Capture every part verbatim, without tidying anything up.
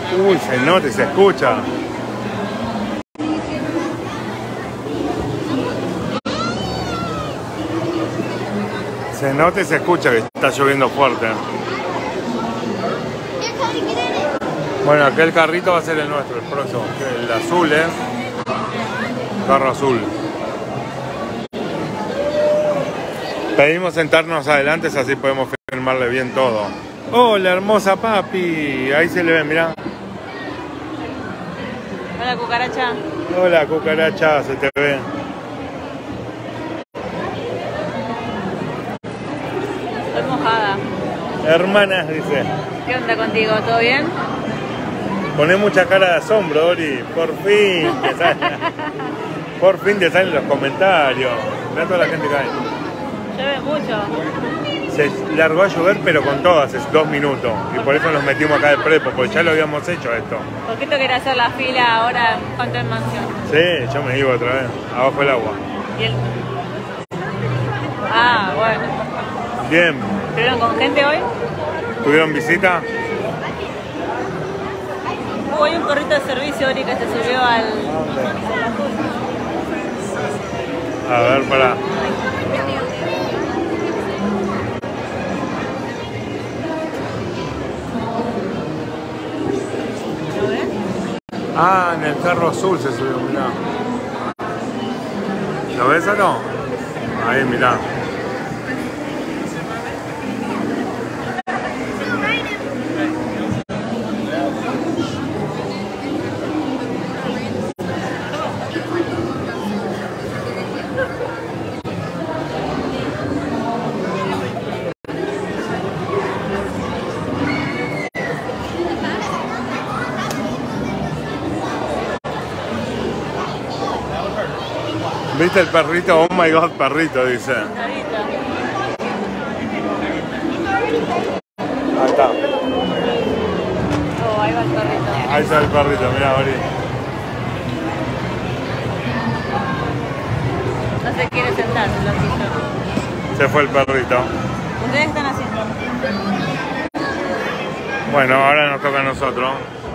Uy, se nota y se escucha. Se nota y se escucha que está lloviendo fuerte. Bueno, aquel carrito va a ser el nuestro, el próximo. El azul, ¿eh? Carro azul. Pedimos sentarnos adelante, así podemos filmarle bien todo. Hola, hermosa papi. Ahí se le ve, mirá. Hola, cucaracha. Hola, cucaracha, se te ve. Estoy mojada. Hermanas, dice. ¿Qué onda contigo? ¿Todo bien? Poné mucha cara de asombro, Ori. Por fin te salen. Por fin te salen los comentarios. Mirá toda la gente que hay. Llueve mucho. Se largó a llover, pero con todas, es dos minutos. Y por eso nos metimos acá de prepo, porque ya lo habíamos hecho esto. ¿Por qué te querés hacer la fila ahora en Content Mansion? Sí, yo me iba otra vez, abajo del agua. ¿Y el... Ah, bueno. Bien. ¿Estuvieron con gente hoy? ¿Tuvieron visita? Hubo hay un perrito de servicio, Ori, que se subió al... A ver, pará. Ah, en el carro azul se subió, mirá. ¿Lo ves o no? Ahí, mirá. ¿Viste el perrito? Oh my god, perrito, dice. Ahí está. Oh, ahí va el perrito. Ahí está el perrito, mirá, Ori. No se quiere sentar, se lo quiso. Se fue el perrito. ¿Ustedes están haciendo? Bueno, ahora nos toca a nosotros.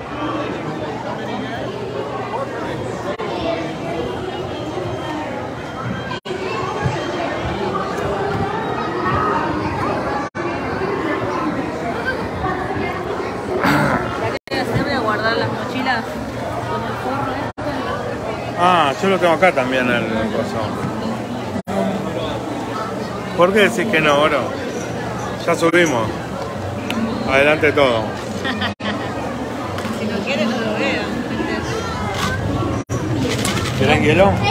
Ah, yo lo tengo acá también el coso. ¿Por qué decís que no, Oro? Ya subimos. Adelante todo. Si no quiere, no lo veo. ¿Quieren hielo? No.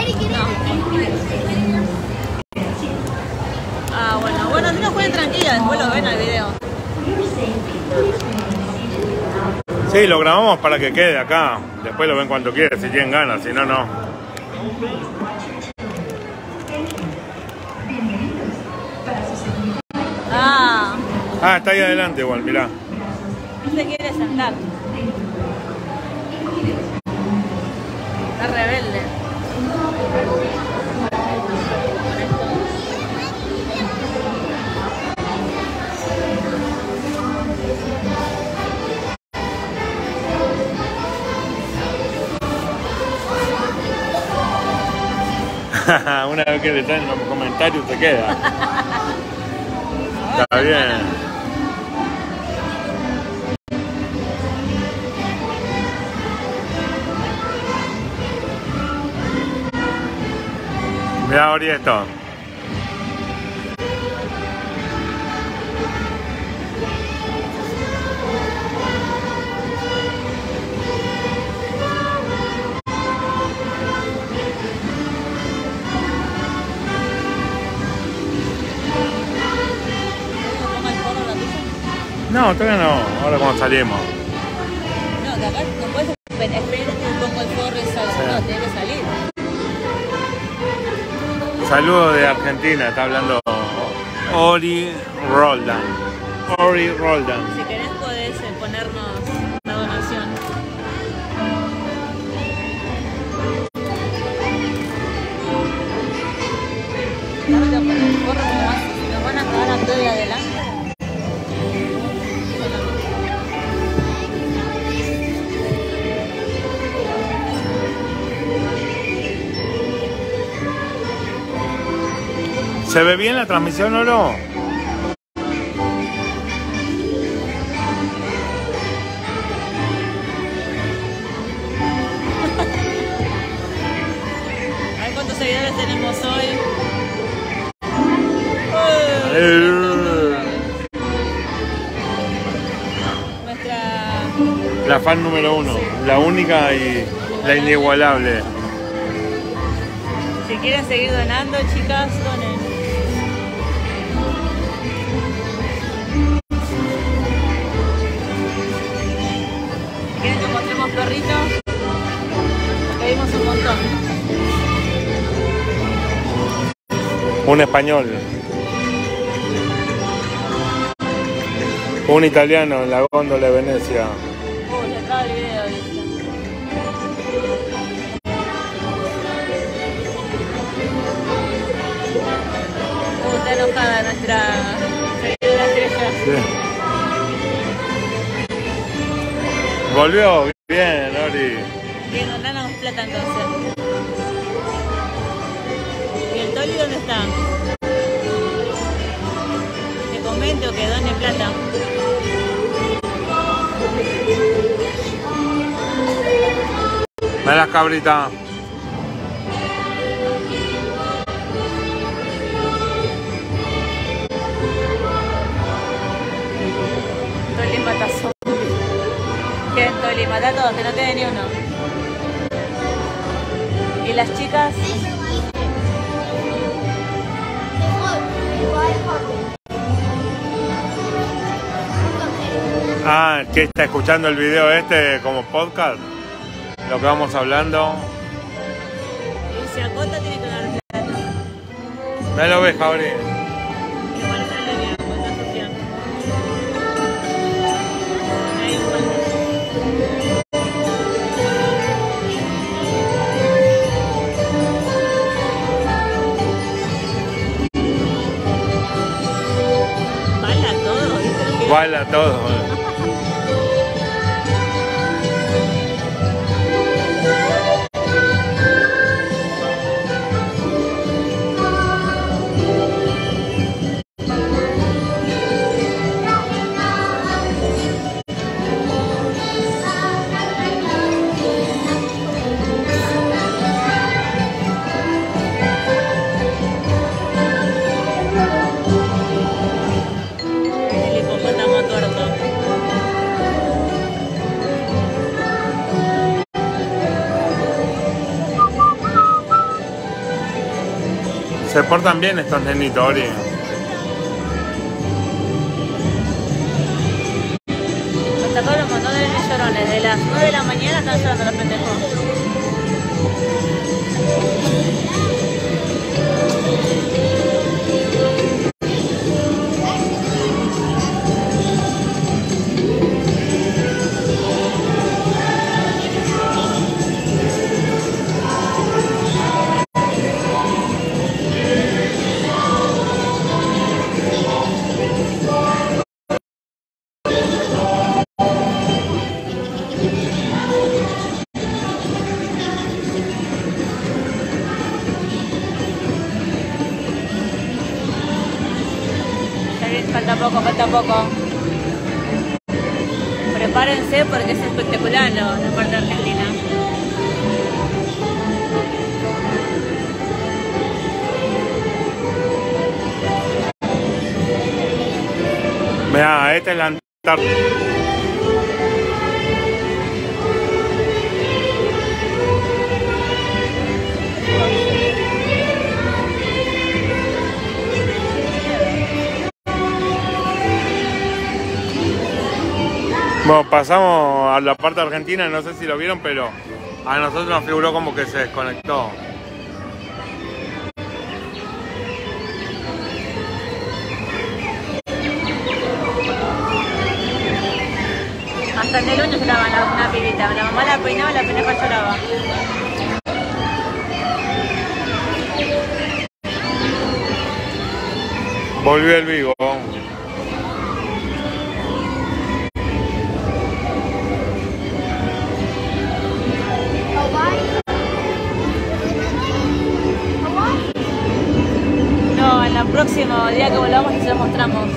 Ah, bueno. Bueno, si no jueguen tranquila, después lo ven al video. Sí, lo grabamos para que quede acá. Después lo ven cuando quieran, si tienen ganas, si no, no. Ah. Ah, está ahí adelante igual, mirá. No se quiere sentar. Está rebelde. Una vez que le están en los comentarios se queda. Está bien. Mira, Ori, esto. No, todavía no, ahora cuando salimos. No, que acá no puedes esperar que pongo el forro y salga, sí. No, tiene que salir. Saludos de Argentina, está hablando Ori Roldan. Ori Roldan. Si querés podés ponernos una donación. Ahora con el forro nos van a cagar a todo de adelante. ¿Se ve bien la transmisión o no? A ver cuántos seguidores tenemos hoy. Eh, Nuestra... La fan número uno, Sí. la única y la inigualable. Si quieren seguir donando, chicas, donen. Si quieren que mostremos perritos, pedimos un montón. Un español. Un italiano en la góndola de Venecia. Uy, se acaba el video, ¿viste? Uh, está enojada nuestra seguidora estrella. Sí. Volvió bien, Ori. Bien, donanos plata entonces. ¿Y el Toli dónde está? Que comente o que done plata. Ve las cabritas. Toli mata zombies. ¿Quién Toli? Mata a todos, que no quede ni uno. ¿Y las chicas? Ah, ¿qué está escuchando el video este como podcast? Lo que vamos hablando. Y si acota tiene que dar plata. Me lo ves, Jauri. Igual está en línea con la Sofía. Ahí igual. Baila todo, ¿viste lo que- Baila todo. El hipopótamo tuerto. Se portan bien estos nenitos, Ori. Me sacaron un montón de nenes llorones. De las nueve de la mañana están llorando los pendejos. Ya bien, falta poco, falta poco. Prepárense porque es espectacular lo- la parte argentina. Mirá, esta es la Antártida. Bueno, pasamos a la parte argentina, no sé si lo vieron, pero a nosotros nos figuró como que se desconectó. Hasta en el uño lloraba la- una pibita. La mamá la peinaba y la pendeja lloraba. Volvió el vivo. No, en la No, el día que volvamos y se lo mostramos.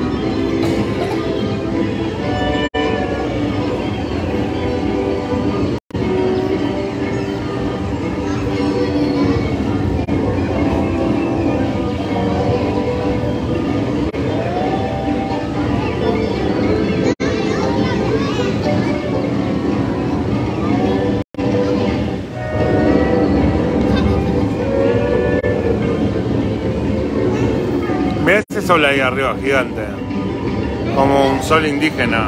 Mirá ese sol ahí arriba, gigante. Como un sol indígena.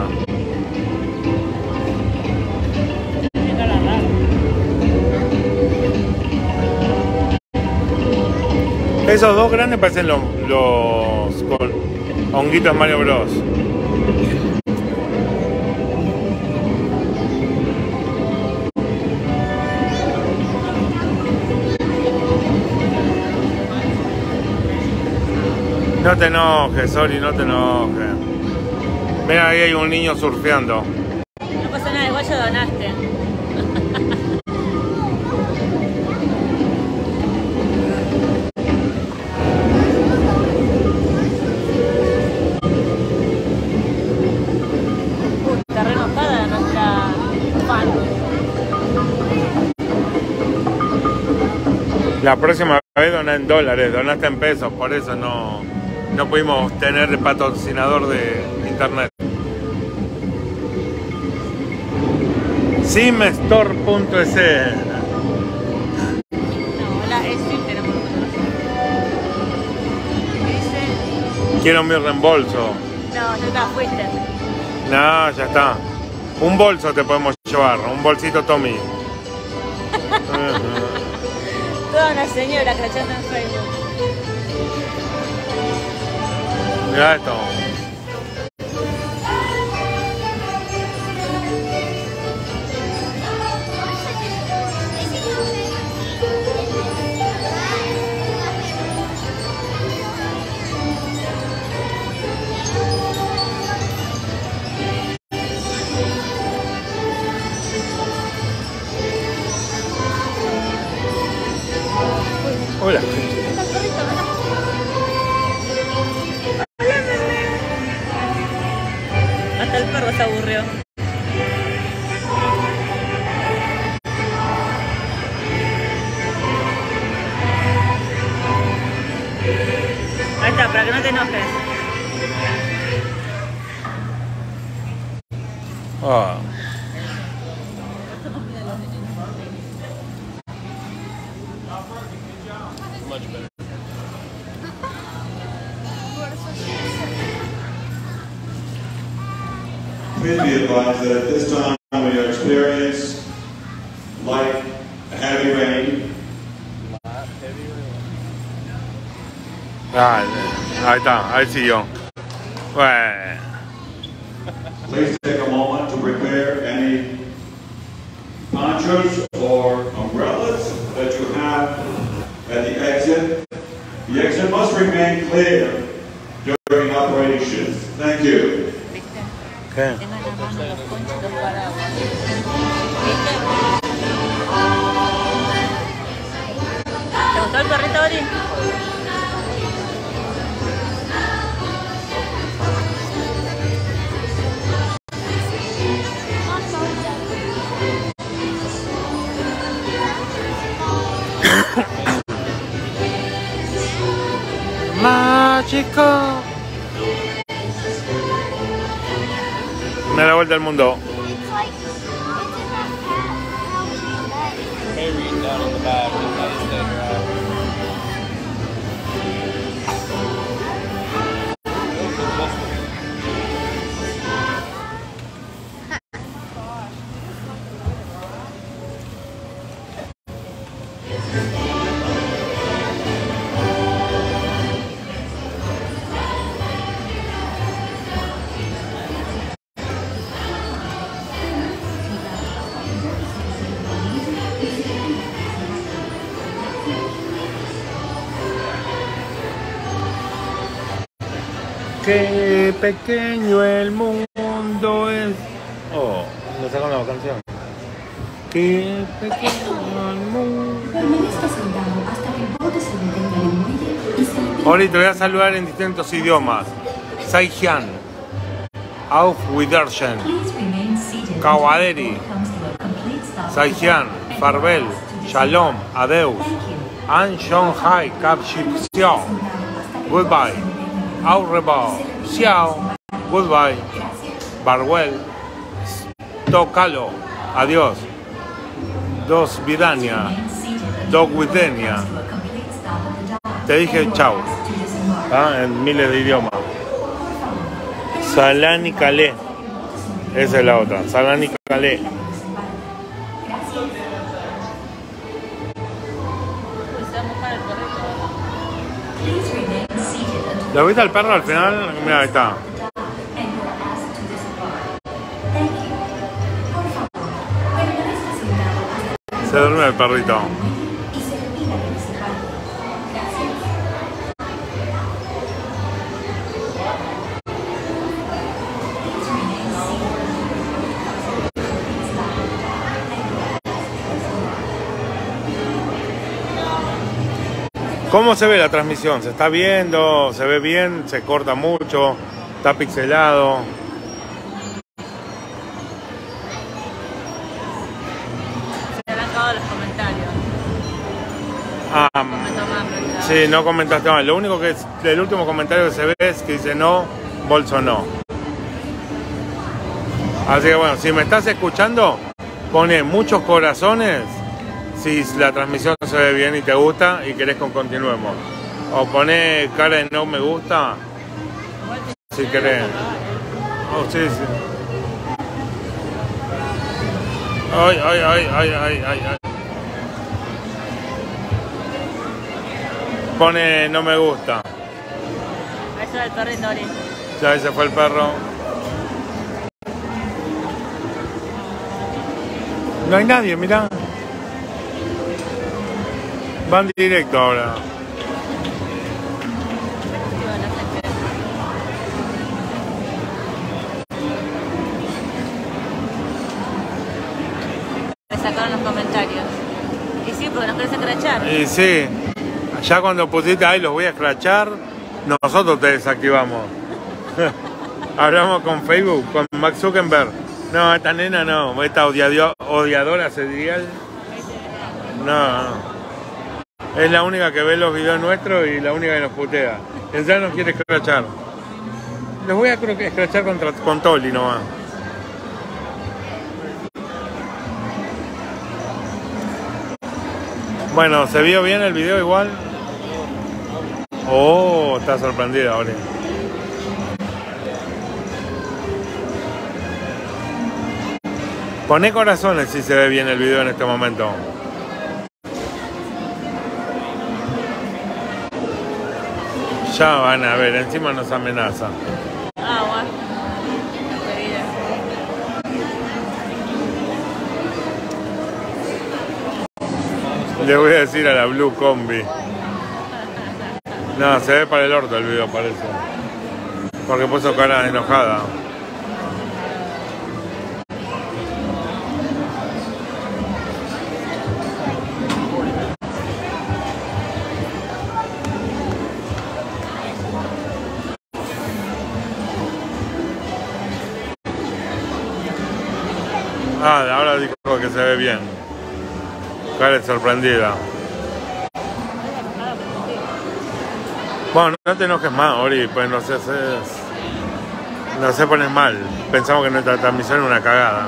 Esos dos grandes parecen los, los con honguitos Mario Bros. No te enojes, Sori, no te enojes. Mira, ahí hay un niño surfeando. No pasa nada, igual ya donaste. Está re enojada nuestra fan. La próxima vez doná en dólares, donaste en pesos, por eso no, no pudimos tener patrocinador de internet. Simstore punto es. No, la es sí tenemos nosotros. Dice. Quiero mi reembolso. No, ya está, fuiste. No, ya está. Un bolso te podemos llevar, un bolsito Tommy. Toda una señora crachando en Facebook. Mira esto. Hola. Hasta el perro se aburrió. Ahí está, para que no te enojes. Oh. Please be advised that at this time we experience light heavy rain. Ah, ahí está, ahí siguió. Bueno. Please take a moment to prepare any ponchos or umbrellas that you have at the exit. The exit must remain clear during operating shifts. Thank you. ¿Qué? Tengo en la mano los conchitos paraguas. ¿Te gustó el perrito, Ori? Mágico. Me da la vuelta al mundo. Qué pequeño el mundo es. Oh, nos sacan la canción. Qué pequeño el mundo. Permanezca sentado hasta que el bote se detenga en el muelle y se Ori, te voy a saludar en distintos idiomas. Saijian, Auf Wiedersehen, Kawaderi, Saijian, Farbel, Shalom, Adeus, An Shanghai, Kap Xiao, Goodbye, Au revoir, Xiao, Goodbye, Barwell, Tocalo, Adiós, Dos Vidania, Dos Widenia. Te dije chau, ¿ah? En miles de idiomas. Salani Calais, esa es la otra, Salani Calais. ¿Lo viste al perro al final? Mira, ahí está. Se duerme el perrito. ¿Cómo se ve la transmisión? ¿Se está viendo? ¿Se ve bien? ¿Se corta mucho? ¿Está pixelado? Se han acabado los comentarios. Ah, No sí, no comentaste mal. Lo único que es, el último comentario que se ve es que dice no, Bolso no. Así que bueno, si me estás escuchando, pone muchos corazones si la transmisión se ve bien y te gusta y querés que continuemos. O pone cara de no me gusta si querés. Oh, sí, sí. Ay, ay, ay, ay, ay, ay, ay. Pone no me gusta. Ahí está el perrito, Ori. Ya ahí se fue el perro. No hay nadie, mirá. Van directo ahora. Me sacaron los comentarios. Y sí, porque nos querés escrachar. Y sí, ya cuando pusiste ahí los voy a escrachar, nosotros te desactivamos. Hablamos con Facebook, con Mark Zuckerberg. No, esta nena no, esta odiado, odiadora serial. No, no. Es la única que ve los videos nuestros y la única que nos putea. Ya nos quiere escrachar. Los voy a creo que escrachar contra, con Toli nomás. Bueno, ¿se vio bien el video igual? Oh, está sorprendida, Oli. Poné corazones si se ve bien el video en este momento. Ya van a ver, encima nos amenaza. Ah, bueno. Le voy a decir a la Blue Combi. No, se ve para el orto el video, parece. Porque puso cara enojada. Ah, ahora dijo que se ve bien. Cara sorprendida. Bueno, no te enojes más, Ori, pues no se, no se pones mal. Pensamos que nuestra transmisión es una cagada.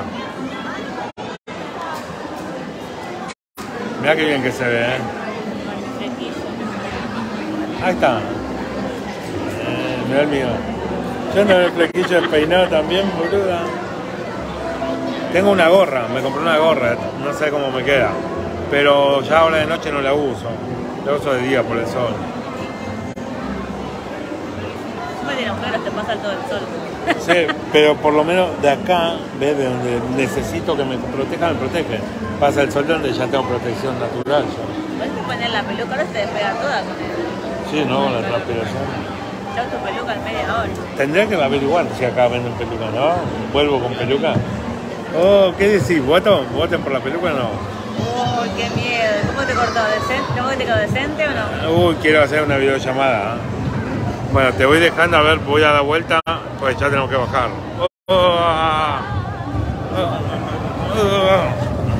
Mirá qué bien que se ve, ¿eh? Ahí está. Eh, mirá el mío. Yo no el flequillo despeinado también, boluda. Tengo una gorra, me compré una gorra, no sé cómo me queda. Pero ya ahora de noche no la uso. La uso de día por el sol. De agujeros te pasa todo el sol. Sí, pero por lo menos de acá, ¿ves? De donde necesito que me proteja, me protege. Pasa el sol donde ya tengo protección natural. Ya. Puedes poner la peluca, ahora se despega toda con él. Sí, no, con la transpiración. Ya tu peluca en media hora. Tendría que averiguar si acá venden peluca, ¿no? ¿Vuelvo con peluca? Oh, ¿qué decís? ¿Voto? ¿Voten por la peluca o no? Uy, qué miedo. ¿Cómo te cortó? ¿Decente? ¿Cómo te quedó decente o no? Uy, quiero hacer una videollamada. ¿eh? Bueno, te voy dejando, a ver, voy a dar vuelta, pues ya tenemos que bajar. Oh, oh, ah, oh,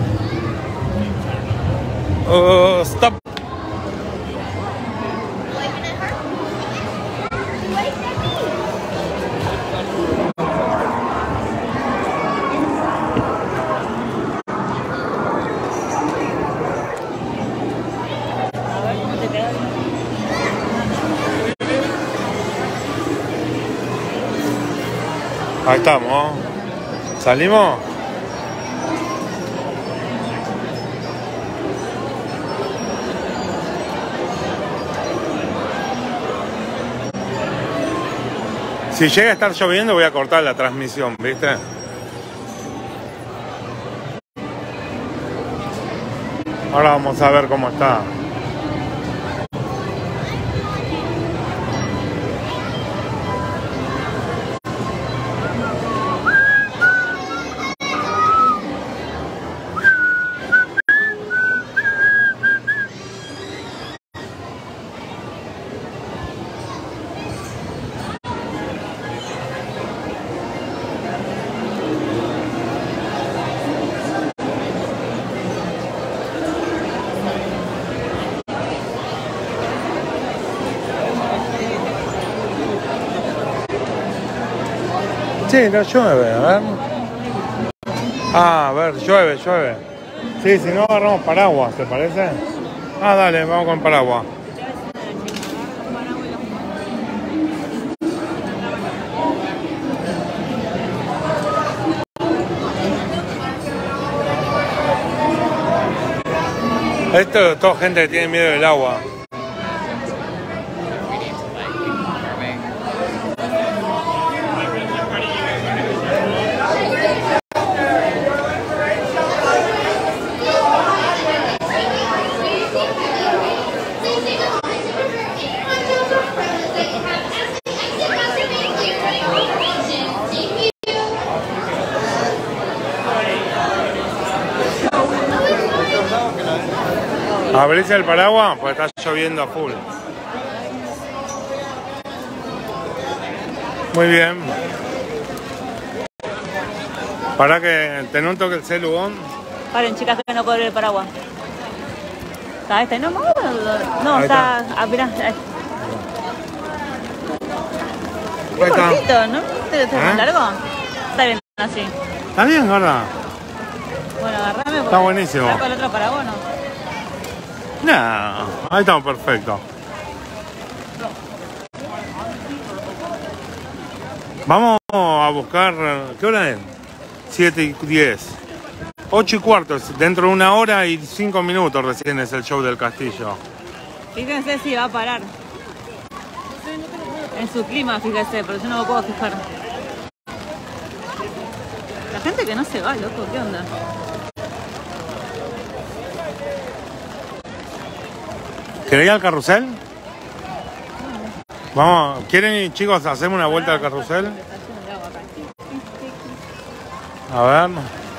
oh, oh, stop. A ver cómo te quedó. Ahí estamos. ¿Salimos? Si llega a estar lloviendo voy a cortar la transmisión, ¿viste? Ahora vamos a ver cómo está. Sí, no llueve, a ver. Ah, a ver, llueve, llueve. Sí, si no agarramos paraguas, ¿te parece? Ah, dale, vamos con paraguas. Esto es toda gente que tiene miedo del agua. ¿Abrís el paraguas? Pues está lloviendo a full. Muy bien. Para que te un toque el celugón. Paren, chicas, que no puedo abrir el paraguas. ¿Está este? No, no, no, Ahí está. está. Ah, mirá. Ahí. Ahí está. Cortito, ¿no? ¿Te está más ¿Eh? largo? Está bien así. Está bien, gorda. Bueno, agarrame. Está buenísimo. ¿Saco el otro paraguas no? No, ahí estamos perfectos. Vamos a buscar. ¿Qué hora es? siete y diez. ocho y cuarto. Dentro de una hora y cinco minutos recién es el show del castillo. Fíjense si va a parar. En su clima, fíjese, pero yo no me puedo fijar. La gente que no se va, loco, ¿qué onda? ¿Querés ir al carrusel? Vamos, ¿quieren ir, chicos, hacemos una vuelta al carrusel? A ver.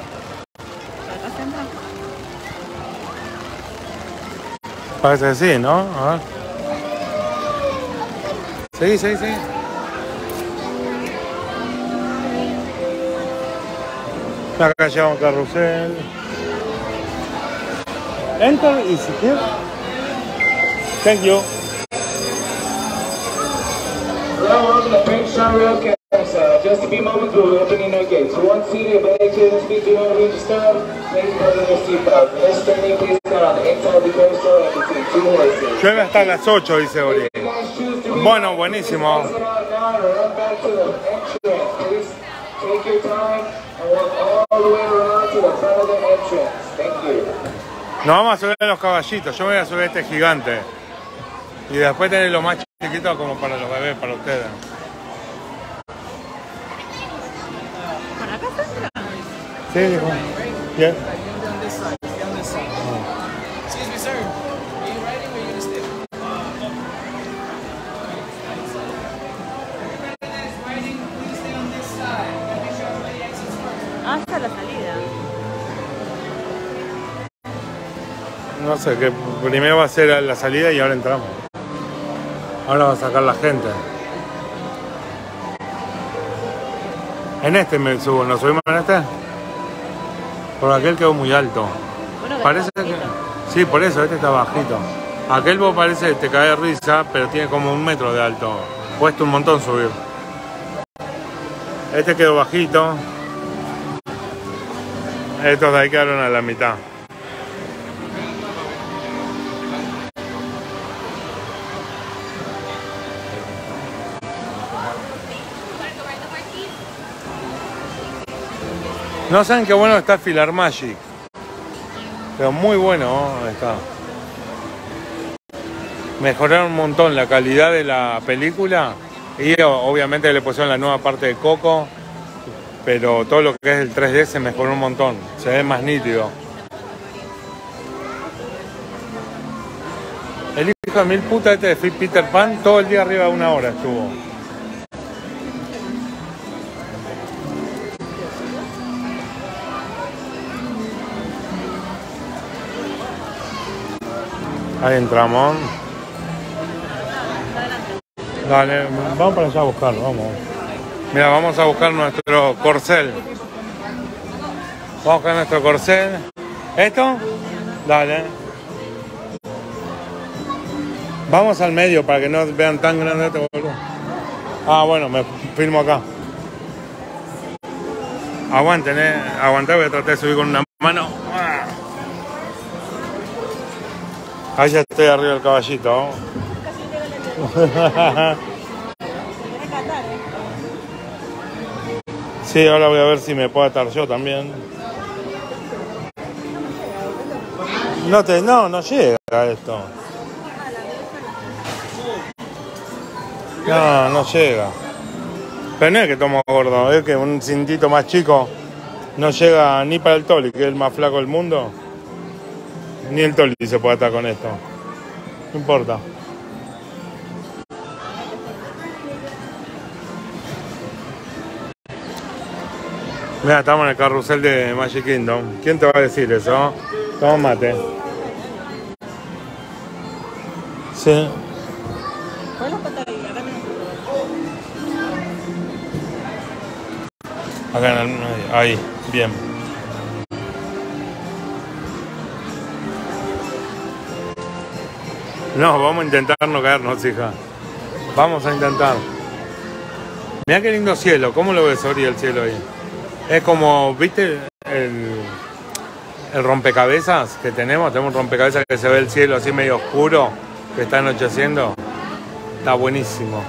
Parece que sí, ¿no? A ver. Sí, sí, sí. Acá llevamos el carrusel. Enter y si quieres. Thank you. Now we're on the Prince Charles campsite. Just a few moments, we'll be opening our gates. So once seated, ready to speak to your register, please cover your seatbelt. This training, please stand on the inside of the coaster and between two horses. Llueve hasta las ocho, dice Ori. Bueno, buenísimo. Take your time and walk all the way around to the front of the entrance. Thank you. Nos vamos a subir a los caballitos. Yo me voy a subir a este gigante. Y después tener los más chiquitos como para los bebés, para ustedes. ¿Por acá está? Sí, dijo. Bien. Excuse me, sir. Are you riding or are you gonna stay? Hasta la salida. no sé, que primero va a ser la salida y ahora entramos. Ahora va a sacar la gente. En este me subo, ¿nos subimos en este? Por aquel quedó muy alto. Bueno, que Parece está que... bajito. Sí, por eso, este está bajito. Aquel vos parece que te cae de risa, pero tiene como un metro de alto. Cuesta un montón subir. Este quedó bajito. Estos de ahí quedaron a la mitad. No saben qué bueno está Filar Magic. Pero muy bueno está. Mejoraron un montón la calidad de la película. Y obviamente le pusieron la nueva parte de Coco. Pero todo lo que es el tres D se mejoró un montón. Se ve más nítido. El hijo de mil puta este de Peter Pan todo el día arriba de una hora estuvo. Ahí entramos. Dale, vamos para allá a buscarlo, vamos. Mira, vamos a buscar nuestro corcel. Vamos a buscar nuestro corcel. ¿Esto? Dale. Vamos al medio para que no vean tan grande este boludo. Ah, bueno, me filmo acá. Aguanten, eh. Aguanté, voy a tratar de subir con una mano. Ahí ya estoy arriba del caballito. Sí, ahora voy a ver si me puedo atar yo también. No te, no, no llega esto. No, no llega. Pero no es que tomo gordo, es que un cintito más chico no llega ni para el Toli, que es el más flaco del mundo. Ni el Toli se puede atar con esto. No importa. Mira, estamos en el carrusel de Magic Kingdom. ¿Quién te va a decir eso? Toma mate. Sí. Acá en el medio. Ahí, bien. No, vamos a intentar no caernos, hija. Vamos a intentar. Mira qué lindo cielo. ¿Cómo lo ves, Ori, el cielo ahí? Es como, ¿viste el, el rompecabezas que tenemos? Tenemos un rompecabezas que se ve el cielo así medio oscuro, que está anocheciendo. Está buenísimo.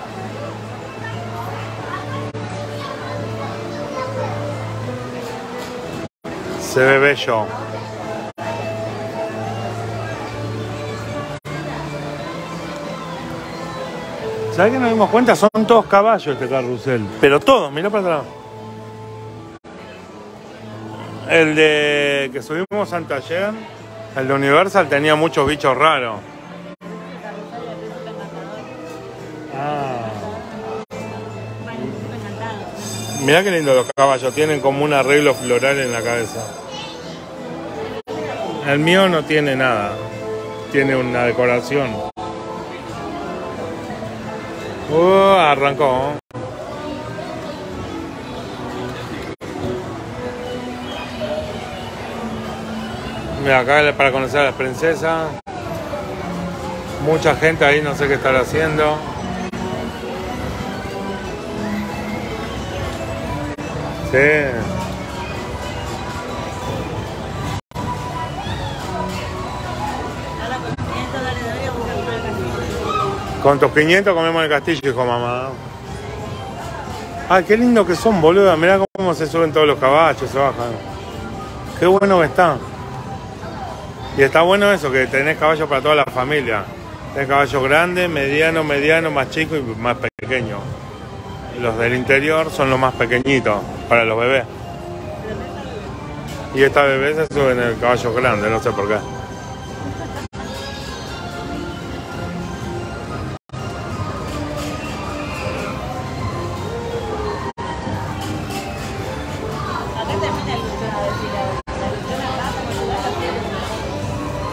Se ve bello. ¿Sabes que nos dimos cuenta? Son todos caballos este carrusel. Pero todos, mirá para atrás. El de que subimos anteayer, el de Universal, tenía muchos bichos raros. Ah. Mirá qué lindo los caballos, tienen como un arreglo floral en la cabeza. El mío no tiene nada, tiene una decoración. Uh, arrancó. Mira, acá para conocer a las princesas. Mucha gente ahí, no sé qué estar haciendo. Sí. Con tus quinientos comemos en el castillo, hijo mamá. Ay, qué lindo que son, boludo. Mirá cómo se suben todos los caballos, se bajan. Qué bueno que está. Y está bueno eso, que tenés caballos para toda la familia. Tenés caballos grandes, medianos, medianos, más chicos y más pequeños. Los del interior son los más pequeñitos, para los bebés. Y esta bebé se sube en el caballo grande, no sé por qué.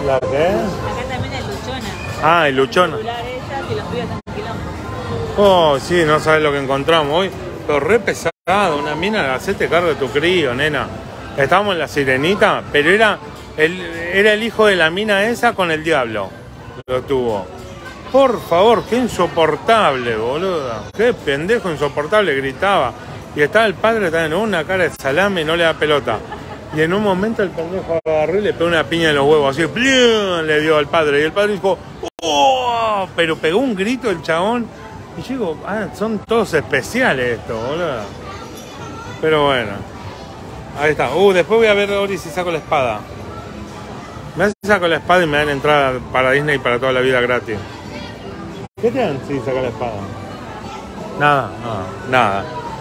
¿La qué? Acá también hay luchona. Ah, y luchona. Celular ella, que los pibes están en quilombo. Oh, sí, no sabes lo que encontramos hoy. Pero re pesado, una mina, hacete cargo de tu crío, nena. Estábamos en La Sirenita, pero era el, era el hijo de la mina esa con el diablo. Lo tuvo. Por favor, qué insoportable, boluda. Qué pendejo insoportable, gritaba. Y estaba el padre también, una cara de salame y no le da pelota. Y en un momento el pendejo agarró y le pegó una piña en los huevos, así, ¡plum! Le dio al padre. Y el padre dijo, ¡oh! Pero pegó un grito el chabón. Y yo digo, ah, son todos especiales estos, boludo. Pero bueno. Ahí está. Uh, después voy a ver ahora si saco la espada. Me hace saco la espada y me dan entrada para Disney para toda la vida gratis. ¿Qué te dan si saco la espada? Nada, nada, nada.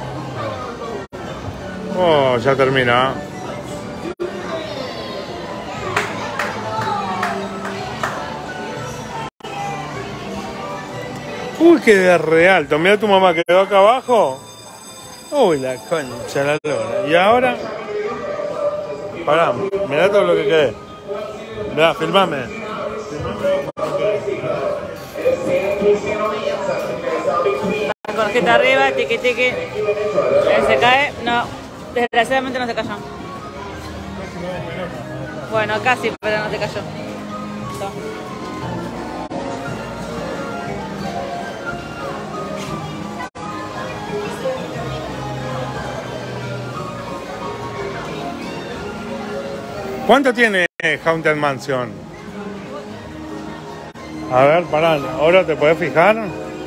Oh, ya termina. Uy, qué de real. Mira, tu mamá quedó acá abajo. Uy, la concha, la lora. Y ahora, pará, mirá todo lo que quedé. Mirá, filmame. La corjeta arriba, tiqui tiqui. ¿Se cae? No, desgraciadamente no se cayó. Bueno, casi, pero no se cayó. No. ¿Cuánto tiene Haunted Mansion? A ver, pará, ¿ahora te podés fijar?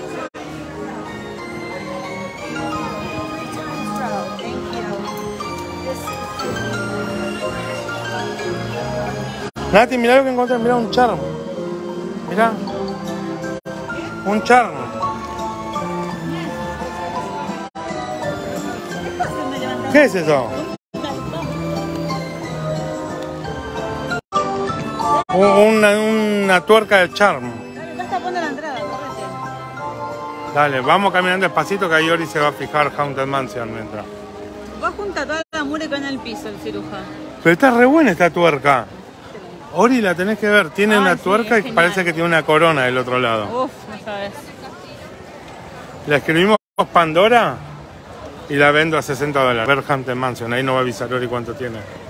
Nati, mirá lo que encontré, mirá un charm. Mirá. Un charm. ¿Qué es eso? Una, una tuerca de charm. Acá está poniendo la entrada, correte. Dale, vamos caminando despacito que ahí Ori se va a fijar Haunted Mansion mientras. Va junto a toda la mure que en el piso, el cirujano. Pero está re buena esta tuerca. Ori, la tenés que ver. Tiene Ay, una sí, tuerca y genial. parece que tiene una corona del otro lado. Uf, no sabes. La escribimos Pandora y la vendo a sesenta dólares. Ver Haunted Mansion. Ahí no va a avisar Ori cuánto tiene.